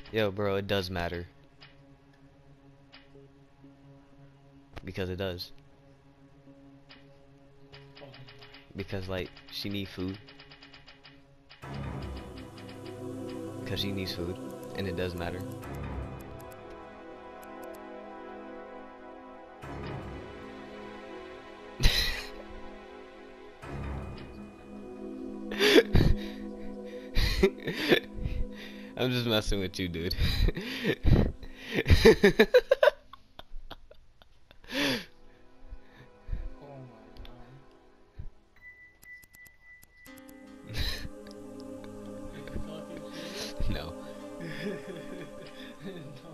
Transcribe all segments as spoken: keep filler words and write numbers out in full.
Yo, bro, it does matter. Because it does. Because, like, she need food. Because she needs food. And it does matter. I'm just messing with you, dude. Oh my god. Is he talking shit? No. No.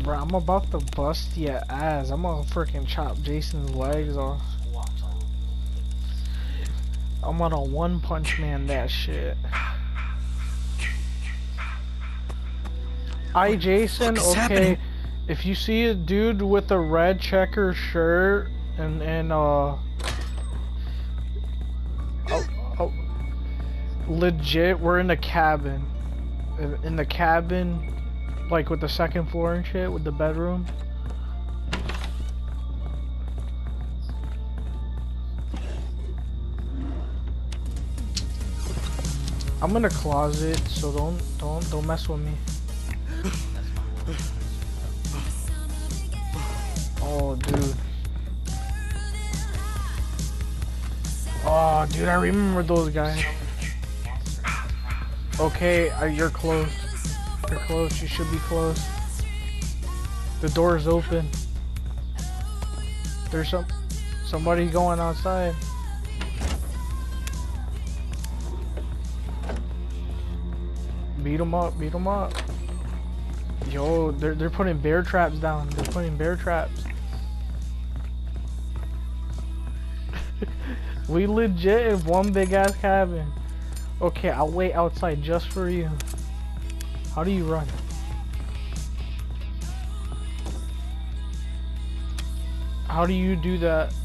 Bro, I'm about to bust your ass. I'm gonna freaking chop Jason's legs off. I'm gonna one punch man that shit. I Jason, okay. Happening? If you see a dude with a red checker shirt and and uh, oh, oh, legit, we're in the cabin. In the cabin. Like with the second floor and shit, with the bedroom. I'm in a closet, so don't don't don't mess with me. Oh, dude. Oh, dude, I remember those guys. Okay, uh, you're close. You're close, you should be close. The door's open. There's some somebody going outside. Beat them up, beat them up. Yo, they're they're putting bear traps down. They're putting bear traps. We legit in one big ass cabin. Okay, I'll wait outside just for you. How do you run? How do you do that?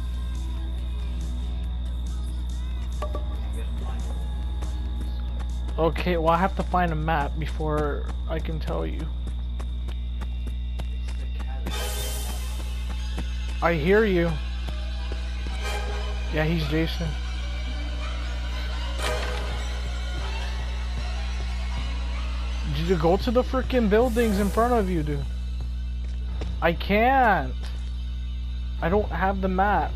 Okay, well I have to find a map before I can tell you. I hear you. Yeah, he's Jason. You go to the freaking buildings in front of you, dude. I can't. I don't have the map.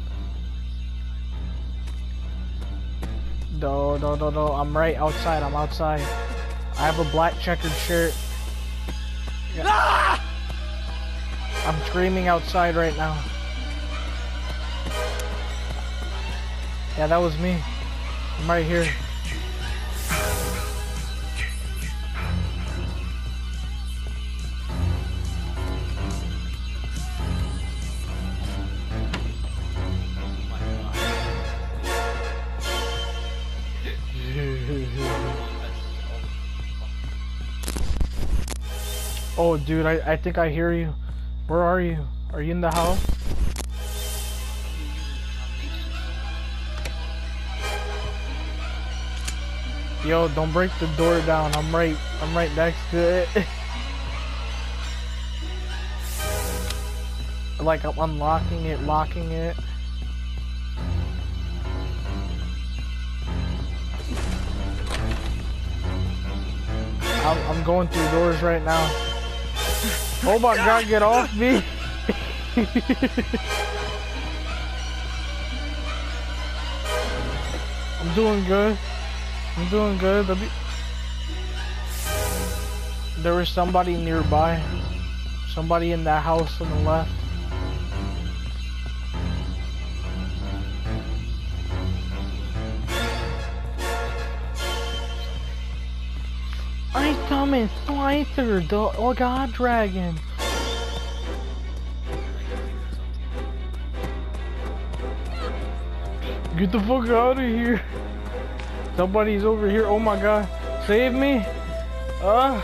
No, no, no, no. I'm right outside. I'm outside. I have a black checkered shirt. Yeah. Ah! I'm screaming outside right now. Yeah, that was me. I'm right here. Oh, dude, I, I think I hear you. Where are you? Are you in the house? Yo, don't break the door down. I'm right, I'm right next to it. Like I'm unlocking it, locking it. I'm, I'm going through doors right now. Oh my god, get off me! I'm doing good. I'm doing good. Be... There was somebody nearby. Somebody in that house on the left. I summon Slicer, the oh god dragon. Get the fuck out of here. Somebody's over here. Oh my god. Save me. Uh.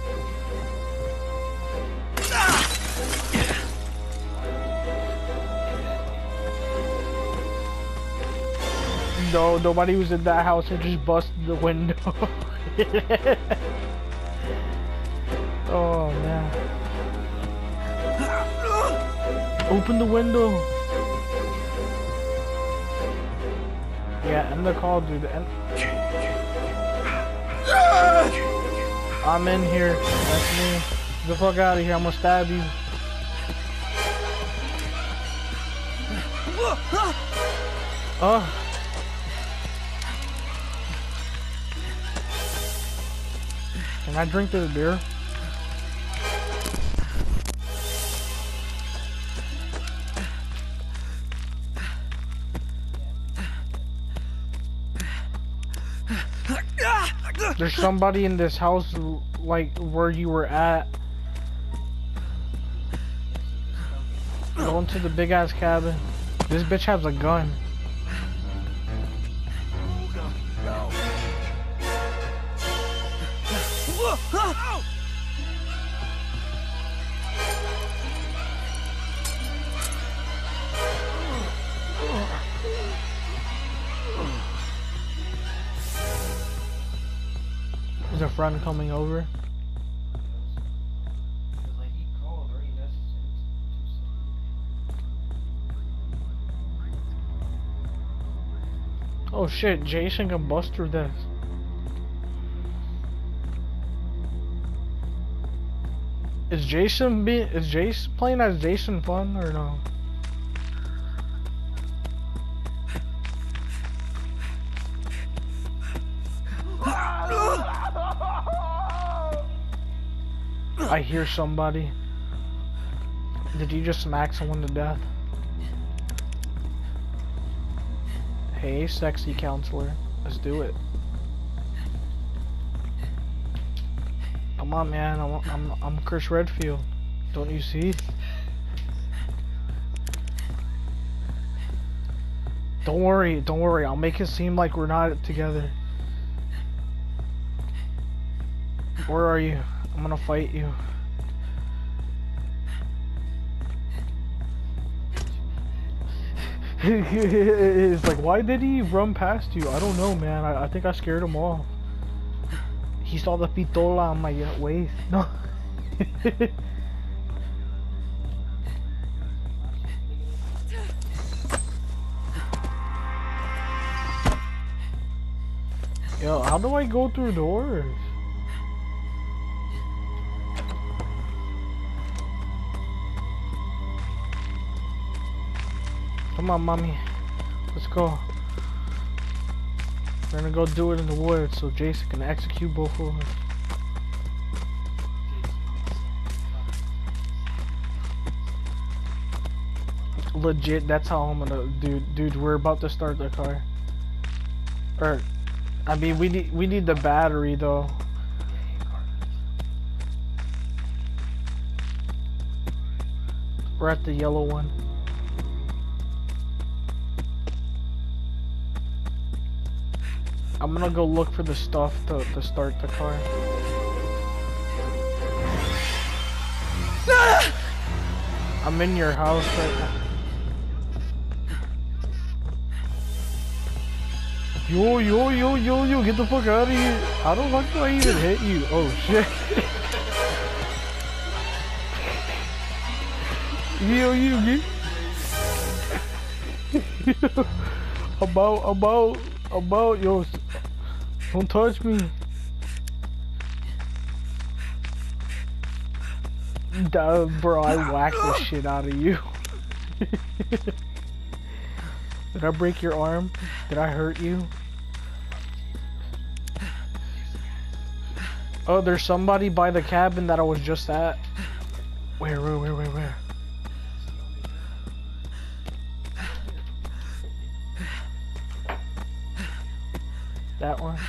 No, nobody was in that house. It just busted the window. Oh man. Open the window. Yeah, end the call, dude. End I'm in here. That's me. Get the fuck out of here. I'm gonna stab you. Oh. Can I drink this beer? There's somebody in this house, like where you were at. Go into the big ass cabin. This bitch has a gun. Is a friend coming over? Oh shit, Jason can bust through this. Is Jason be is Jason playing as Jason fun or no? I hear somebody. Did you just smack someone to death? Hey, sexy counselor, let's do it. Come on, man. I'm I'm I'm Chris Redfield. Don't you see? Don't worry, don't worry. I'll make it seem like we're not together. Where are you? I'm gonna fight you. It's like, why did he run past you? I don't know, man. I, I think I scared him off. He saw the pistola on my waist. No. Yo, how do I go through doors? Come on, mommy. Let's go. We're gonna go do it in the woods so Jason can execute both of us. Legit, that's how I'm gonna do. Dude, we're about to start the car. Or, I mean, we need we need the battery though. We're at the yellow one. I'm gonna go look for the stuff to, to start the car. I'm in your house right now. Yo, yo, yo, yo, yo, get the fuck out of here. How the fuck do I even hit you? Oh shit. Yo, you get. About, about, about, yo. Don't touch me. Duh, bro, I whacked the shit out of you. Did I break your arm? Did I hurt you? Oh, there's somebody by the cabin that I was just at. Where, where, where, where, where? That one.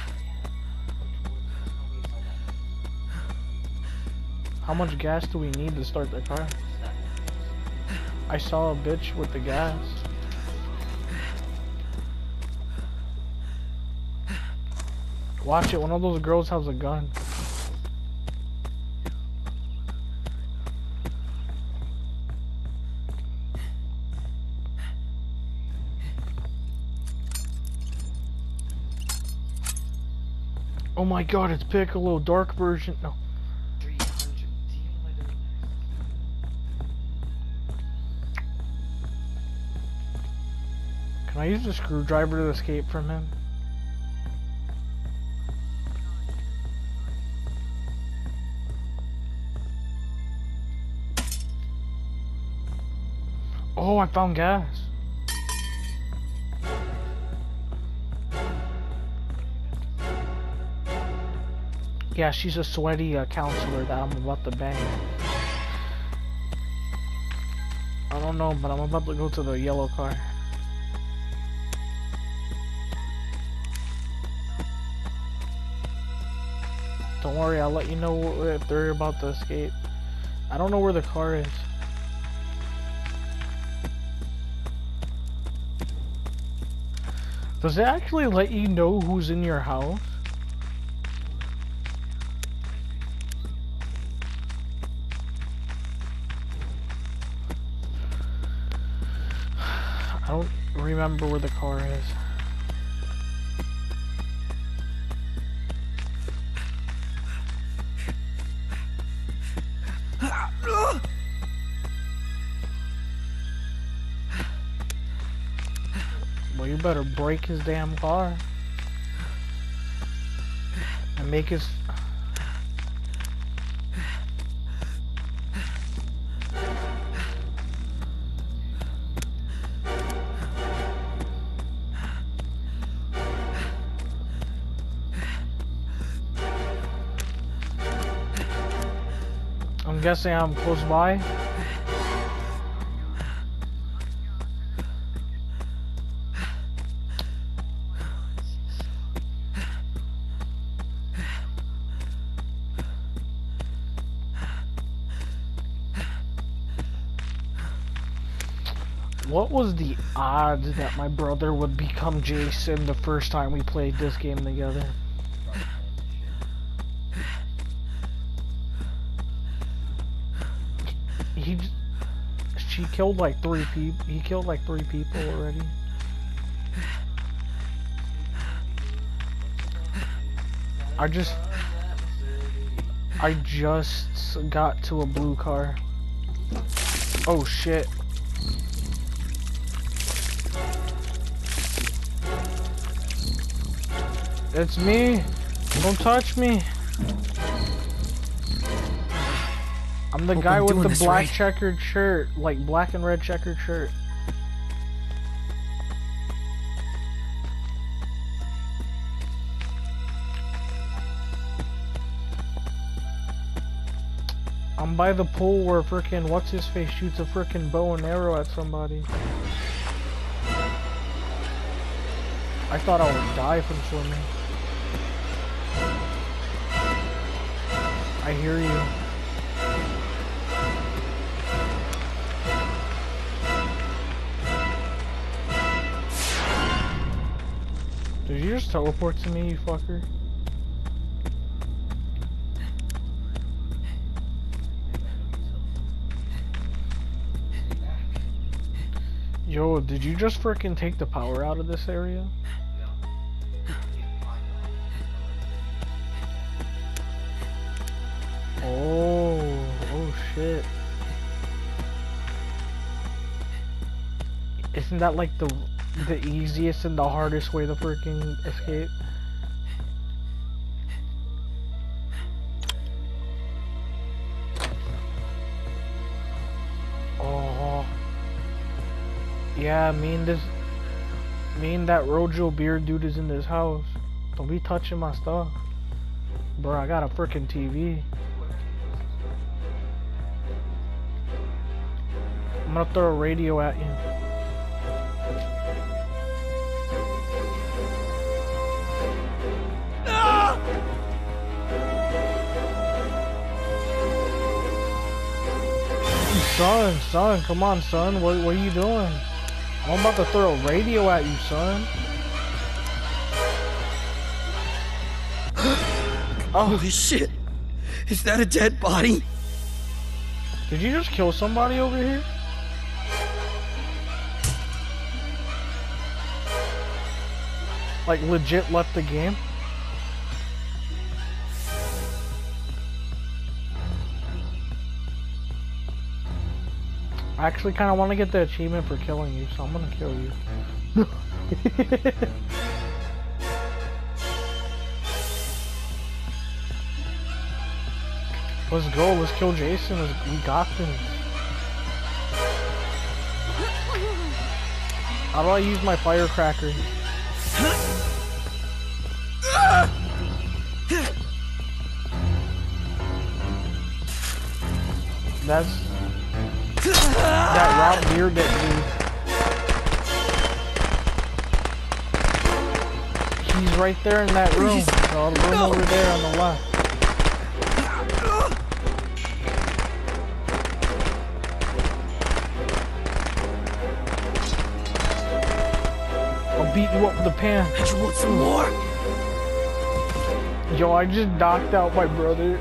How much gas do we need to start the car? I saw a bitch with the gas. Watch it, one of those girls has a gun. Oh my god, it's Piccolo, dark version. No. Can I use a screwdriver to escape from him? Oh, I found gas. Yeah, she's a sweaty uh, counselor that I'm about to bang. I don't know, but I'm about to go to the yellow car. Don't worry, I'll let you know if they're about to escape. I don't know where the car is. Does it actually let you know who's in your house? I don't remember where the car is. Well, you better break his damn car and make his... I'm guessing I'm close by. What was the odds that my brother would become Jason the first time we played this game together? He, j- she killed like three people. He killed like three people already. I just, I just got to a blue car. Oh shit. It's me. Don't touch me. I'm the Hope guy I'm with doing the this black right. checkered shirt, like black and red checkered shirt. I'm by the pool where frickin' what's his face shoots a frickin' bow and arrow at somebody. I thought I would die from swimming. I hear you. Did you just teleport to me, you fucker? Yo, did you just frickin' take the power out of this area? Oh, oh shit. Isn't that like the the easiest and the hardest way to freaking escape? Oh. Yeah, me and this me and that Rojo beard dude is in this house. Don't be touching my stuff. Bro, I got a freaking T V. I'm gonna throw a radio at you. Son, son, come on, son. What, what are you doing? I'm about to throw a radio at you, son. Oh, Holy shit! Is that a dead body? did you just kill somebody over here? Like legit left the game? I actually kind of want to get the achievement for killing you, so I'm gonna kill you. Let's go, let's kill Jason, let's, we got this. How do I use my firecracker? That's... that Rob Beard that dude. He's right there in that room. So the room No. over there on the left. A beat you up with a pan. You want some more? Yo, I just knocked out my brother.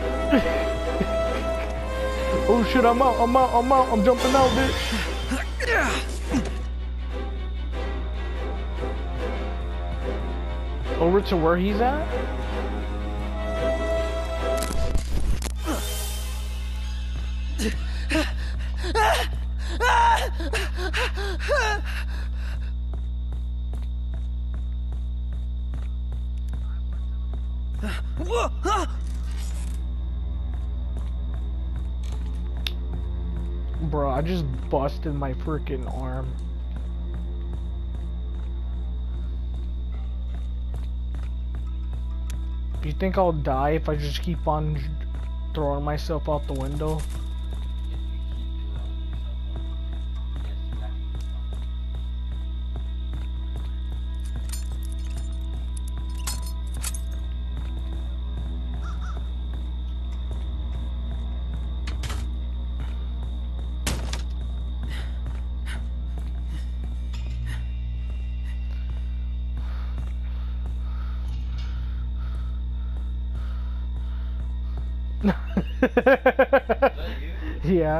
Oh shit, I'm out, I'm out, I'm out, I'm jumping out, bitch. Over to where he's at? Bro, I just busted my freaking arm. Do you think I'll die if I just keep on throwing myself out the window? Yeah.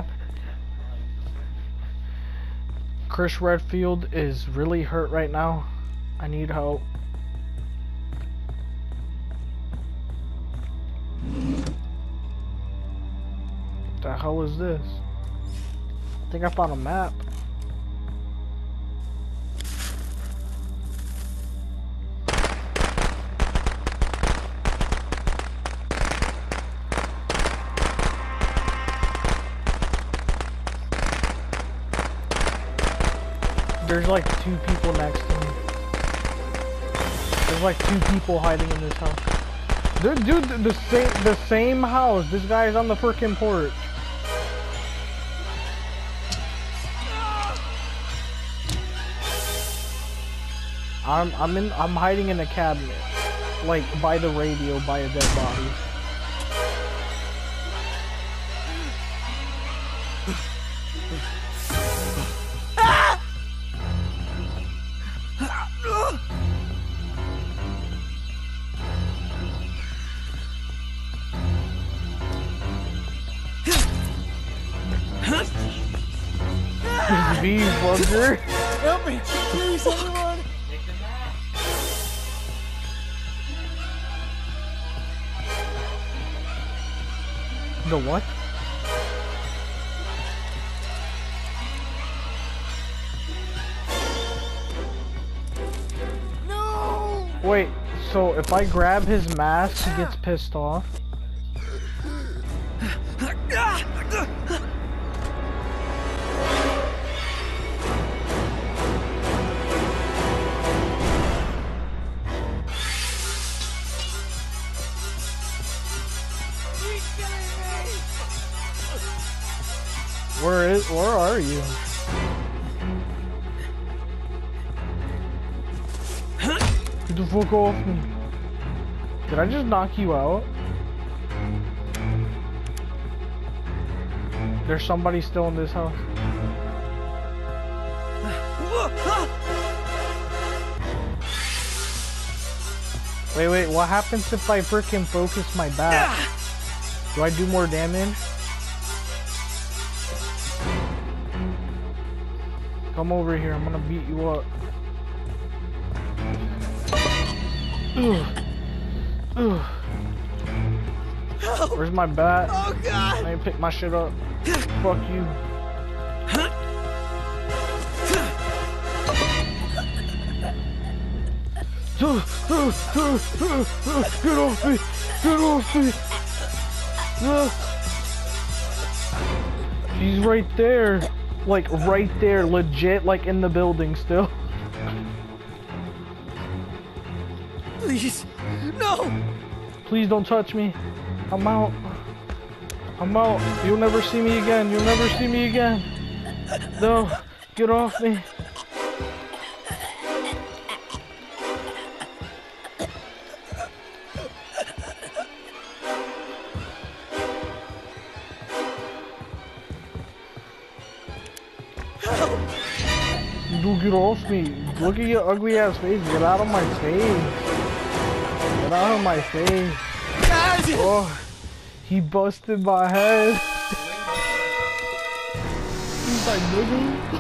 Chris Redfield is really hurt right now. I need help. What the hell is this? I think I found a map. There's like two people next to me. There's like two people hiding in this house. Dude, dude, the same, the same house. This guy's on the freaking porch. I'm, I'm in, I'm hiding in a cabinet, like by the radio, by a dead body. V bugger. Help me! Please, everyone! The what? No! Wait, so if I grab his mask, he gets pissed off? Where is, where are you? Get the fuck off me. Did I just knock you out? There's somebody still in this house. Wait, wait, what happens if I freaking focus my bat? Do I do more damage? Come over here, I'm gonna beat you up. Ugh. Ugh. Where's my bat? Oh God! I ain't pick my shit up. Fuck you. Get off me! Get off me! She's right there. Like right there, legit, like in the building still. Please, no! Please don't touch me. I'm out. I'm out. You'll never see me again. You'll never see me again. No, get off me. Dude, get off me. Look at your ugly ass face. Get out of my face. Get out of my face. Oh, he busted my head. He's like, nigga.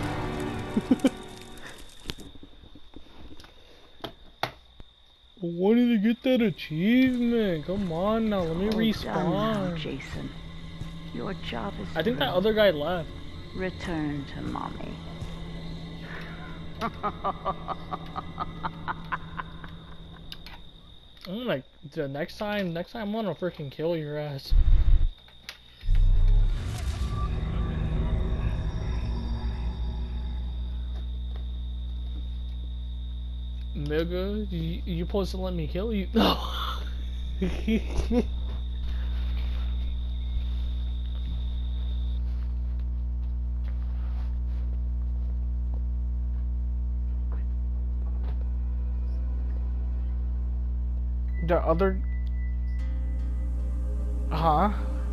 I wanted to get that achievement. Come on now, let me Well respawn. done now, Jason. Your job is I think that through. other guy left. Return to mommy. I'm like, the next time, next time I'm gonna freaking kill your ass. Nigga, you, you supposed to let me kill you? No. The other... Huh?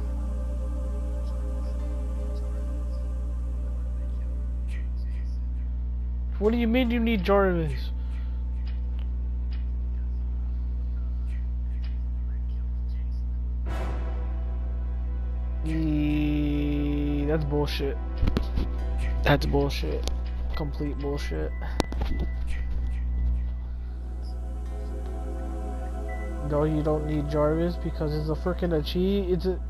What do you mean you need Jarvis? Eee, that's bullshit. That's bullshit. Complete bullshit. No, you don't need Jarvis because it's a freaking achieve. It's a.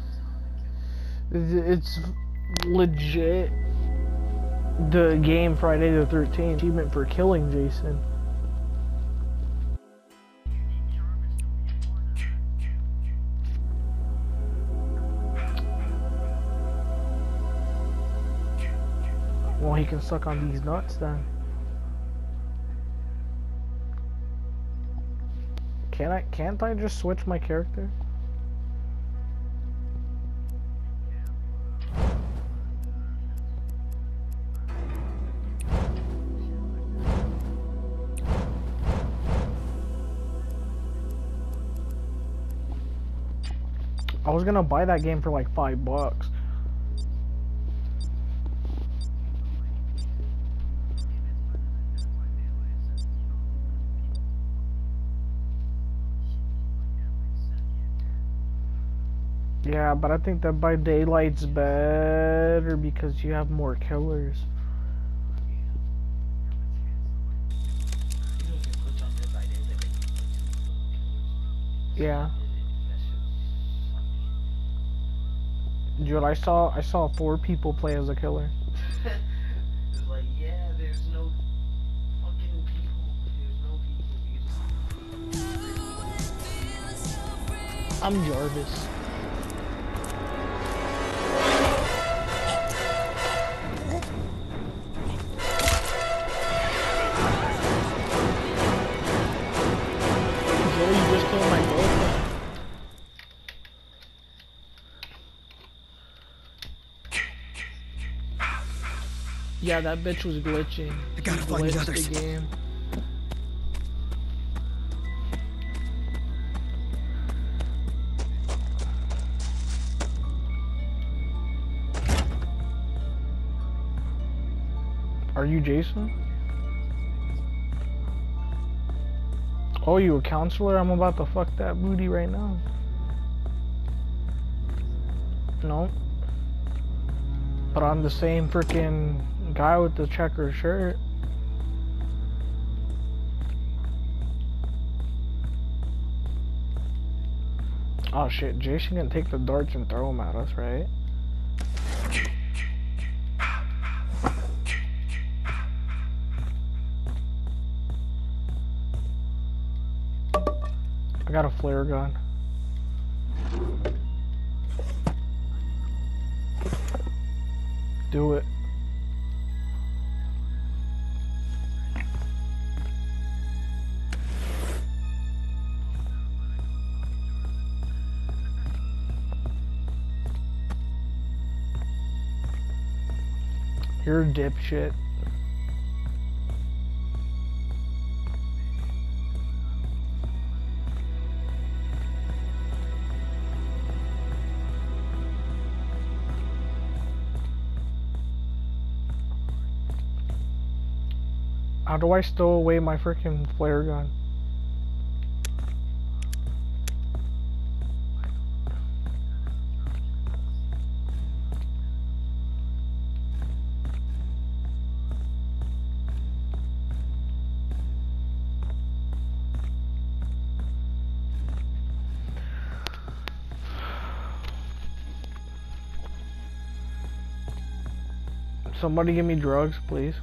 It's legit. The game Friday the thirteenth achievement for killing Jason. Well, he can suck on these nuts then. Can I, can't I just switch my character? I was gonna buy that game for like five bucks. Yeah, but I think that by daylight's better because you have more killers. Yeah. Dude, I saw I saw four people play as a killer. It's like, yeah, there's no fucking people. There's no people. I'm Jarvis. Joe, you just killed my girlfriend. Yeah, that bitch was glitching. I gotta She find the glitched others. the game. Are you Jason? Oh, you a counselor? I'm about to fuck that booty right now. No. But I'm the same freaking guy with the checkered shirt. Oh shit, Jason can take the darts and throw them at us, right? I got a flare gun. Do it. You're a dipshit. How do I stow away my freaking flare gun? Somebody give me drugs, please.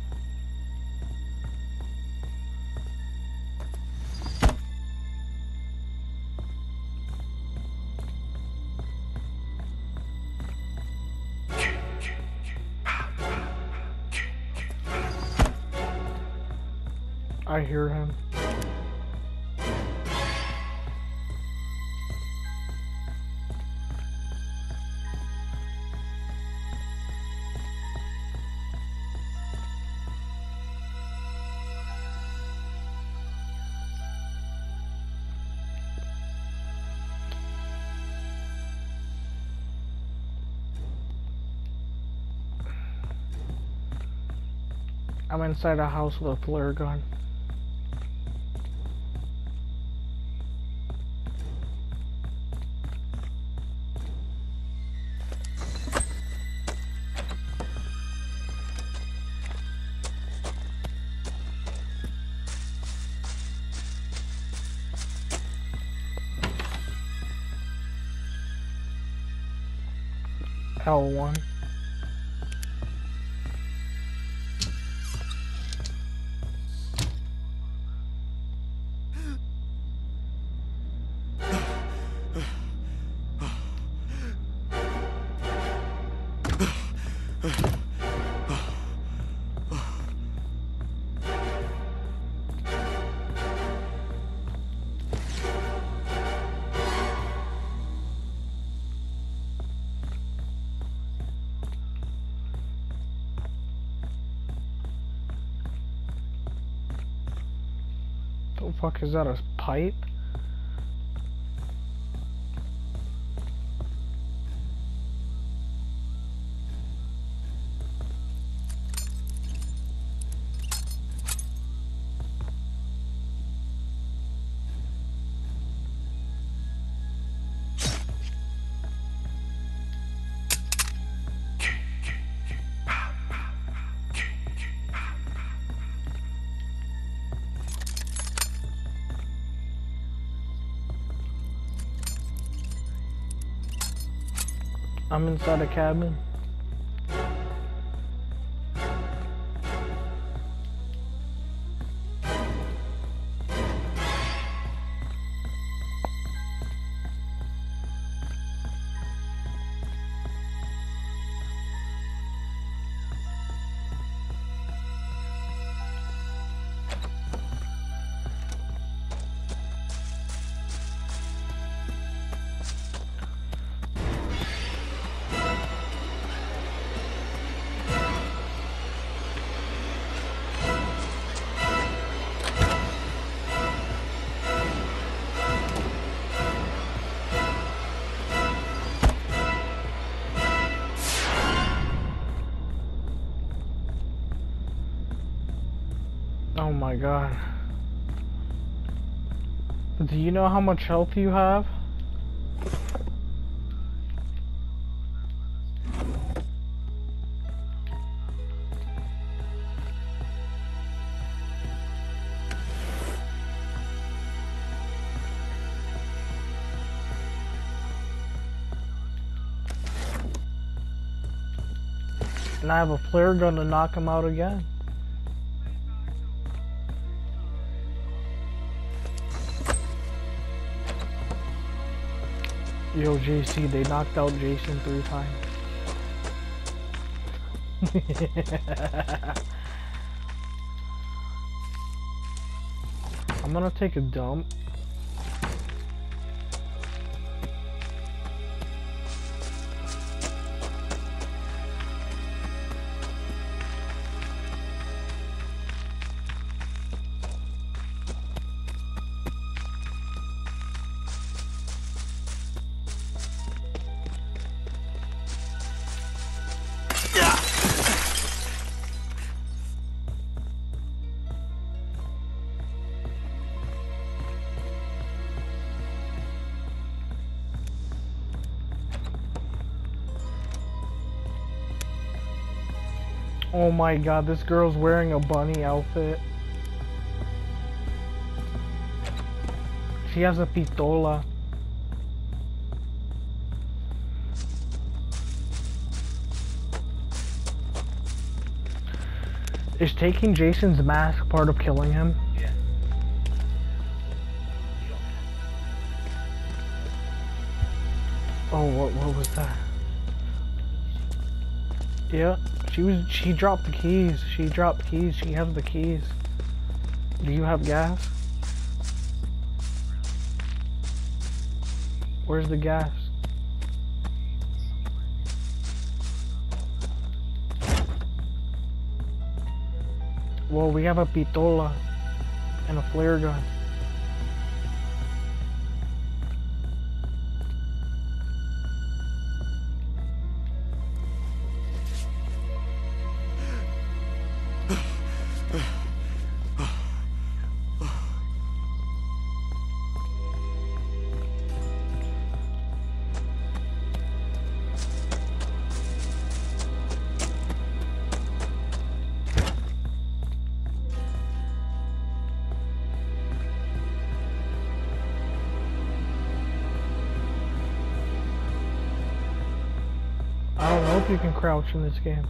I hear him. I'm inside a house with a flare gun. L one. The fuck is that, a pipe? I'm inside a cabin. Oh my god. Do you know how much health you have? And I have a flare gun to knock him out again. Yo, J C, they knocked out Jason three times. I'm gonna take a dump. Oh my god, this girl's wearing a bunny outfit. She has a pistola. Is taking Jason's mask part of killing him? Yeah. Oh, what what was that? Yeah, she was she dropped the keys. She dropped the keys. She has the keys. Do you have gas? Where's the gas? Well, we have a pistola and a flare gun. I don't know if you can crouch in this game.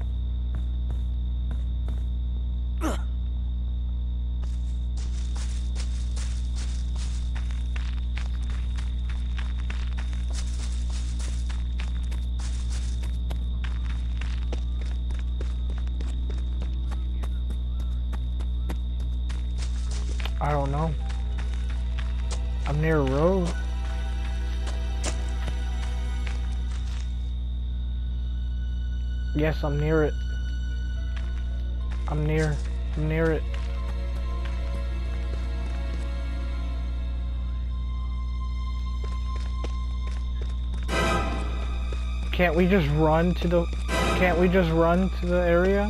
I don't know. I'm near a road. Yes, I'm near it. I'm near. I'm near it. Can't we just run to the... Can't we just run to the area?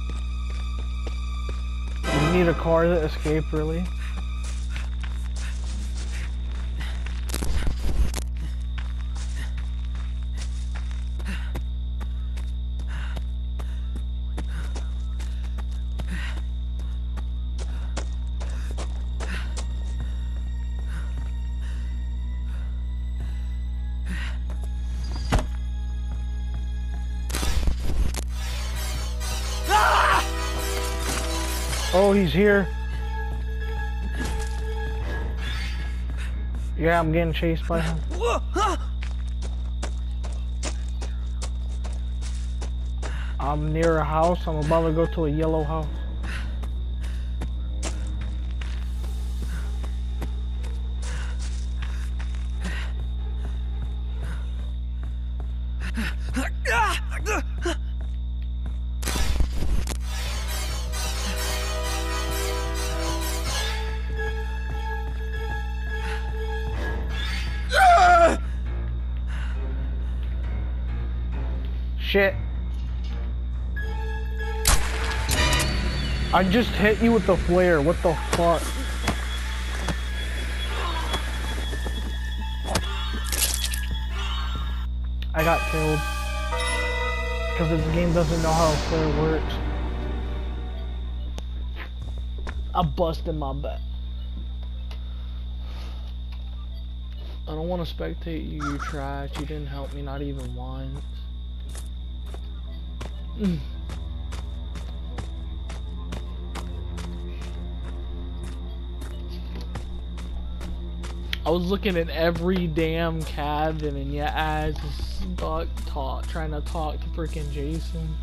We need a car to escape, really. Oh, he's here. Yeah, I'm getting chased by him. I'm near a house. I'm about to go to a yellow house. Shit. I just hit you with the flare. What the fuck? I got killed. Because this game doesn't know how a flare works. I busted my butt. I don't want to spectate you, you trash. You didn't help me, not even once. Mm. I was looking at every damn cabin and yet I just stuck talk, trying to talk to freaking Jason.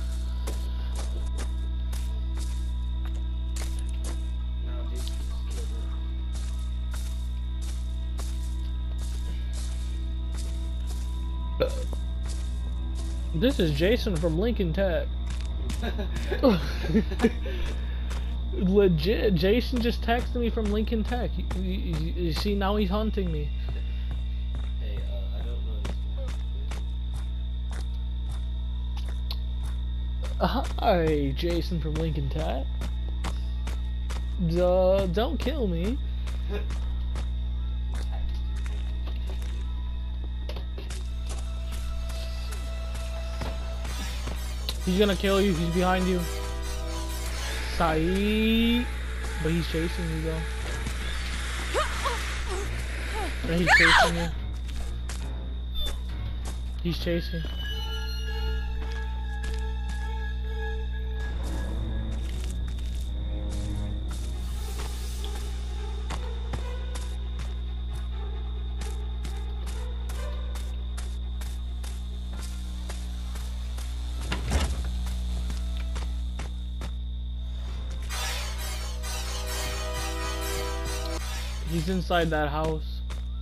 This is Jason from Lincoln Tech. Legit, Jason just texted me from Lincoln Tech. You, you, you see, now he's hunting me. Hey, uh, I don't know. Hi, Jason from Lincoln Tech. Duh, don't kill me. He's gonna kill you. He's behind you. Saeed. But he's chasing you though. And he's chasing you. He's chasing. He's inside that house.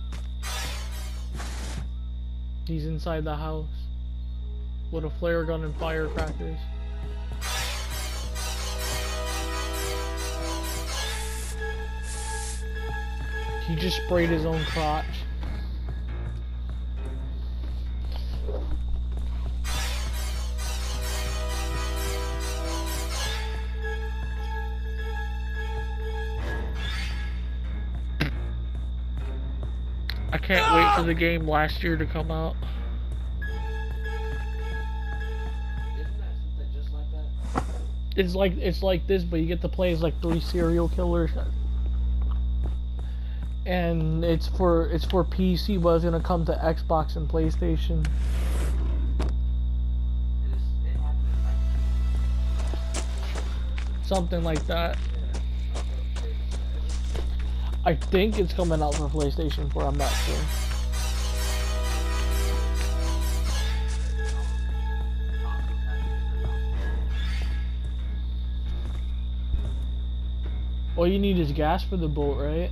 He's inside the house with a flare gun and firecrackers. He just sprayed his own crotch. I can't wait for the game last year to come out. Isn't that something just like that? It's like it's like this, but you get to play as like three serial killers. And it's for it's for P C, but it's gonna come to Xbox and PlayStation. It is, it happened like Something like that. I think it's coming out for PlayStation four, I'm not sure. All you need is gas for the boat, right?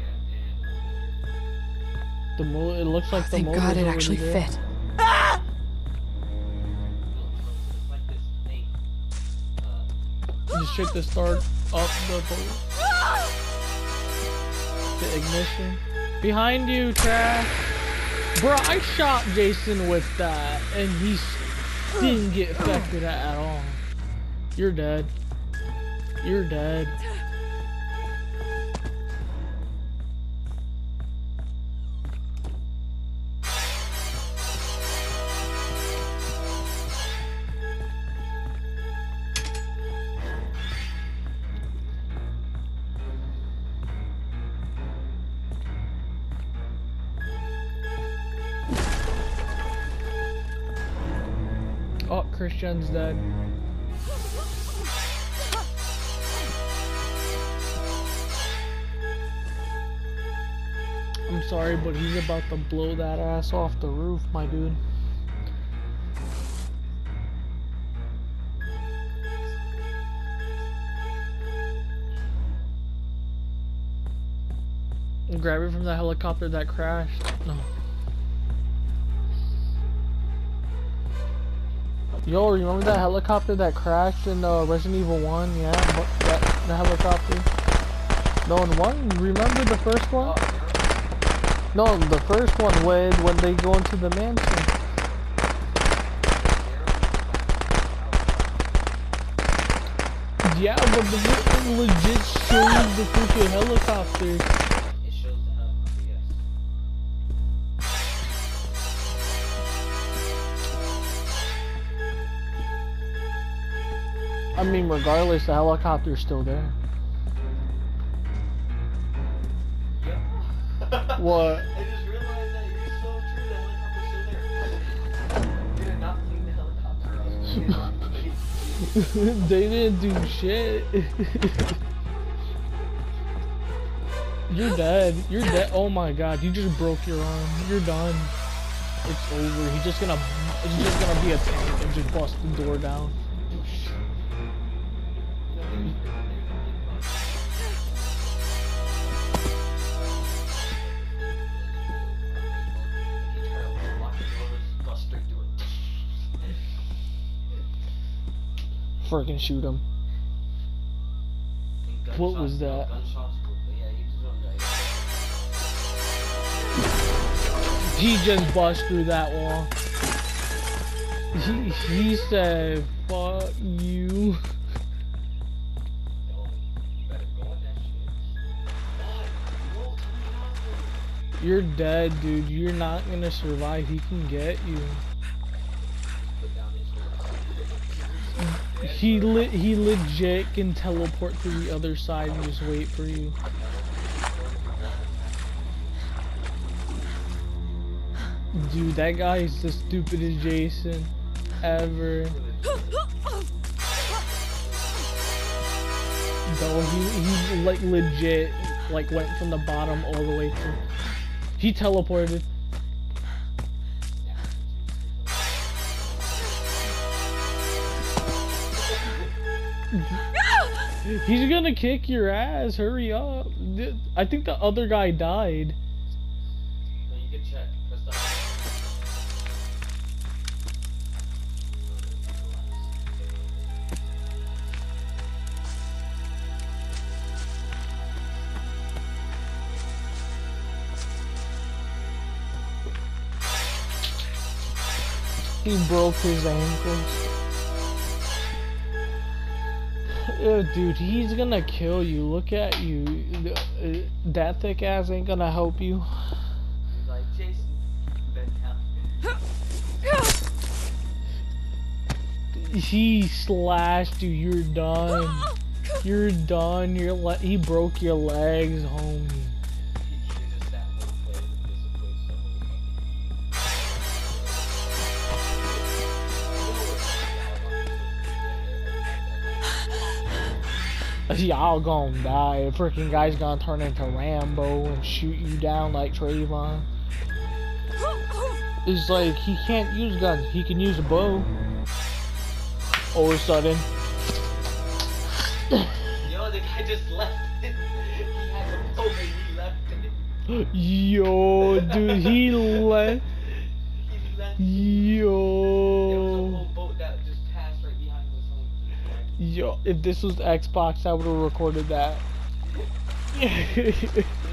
The mo it looks like the Thank motor's God it already actually there. fit. Just check the start up the boat. The ignition. Behind you, trash. Bro, I shot Jason with that, and he didn't get affected at all. You're dead. You're dead. Oh, Christian's dead. I'm sorry, but he's about to blow that ass off the roof, my dude. Grab it from the helicopter that crashed. No. Yo, remember that helicopter that crashed in uh, Resident Evil one? Yeah, that, the helicopter. No, in one, remember the first one? No, the first one when, when they go into the mansion. Yeah, but the video legit shows the freaking helicopter. It shows the helicopter, yes. I mean, regardless, the helicopter's still there. Yep. What? I just realized that you're so true, the helicopter's still there. You did not clean the helicopter up. You did not clean it. They didn't do shit. You're dead. You're dead. Oh my god, you just broke your arm. You're done. It's over. He's just gonna it's just gonna be a tank and just bust the door down. Freaking shoot him. What was that? He just bust through that wall. He, he said, fuck you. You're dead, dude. You're not gonna survive. He can get you. He lit. He legit can teleport to the other side and just wait for you. Dude, that guy is the stupidest Jason ever. No, he he like legit like went from the bottom all the way to. He teleported. He's gonna kick your ass. Hurry up. I think the other guy died. No, you can check. Press that. He broke his ankles. Yeah, dude, he's gonna kill you. Look at you. Uh, That thick ass ain't gonna help you. He's like, Jason, bend down. He slashed you. You're done. You're done. You're le he broke your legs, homie. He should have just sat in one place and disappointed Y'all gonna die. The freaking guy's gonna turn into Rambo and shoot you down like Trayvon. It's like he can't use guns. He can use a bow. All of a sudden, Yo, the guy just left it. He had a boat and he left it. yo, dude, he left. He left. There was a Yo, whole boat that just passed right behind us. yo, if this was Xbox, I would have recorded that.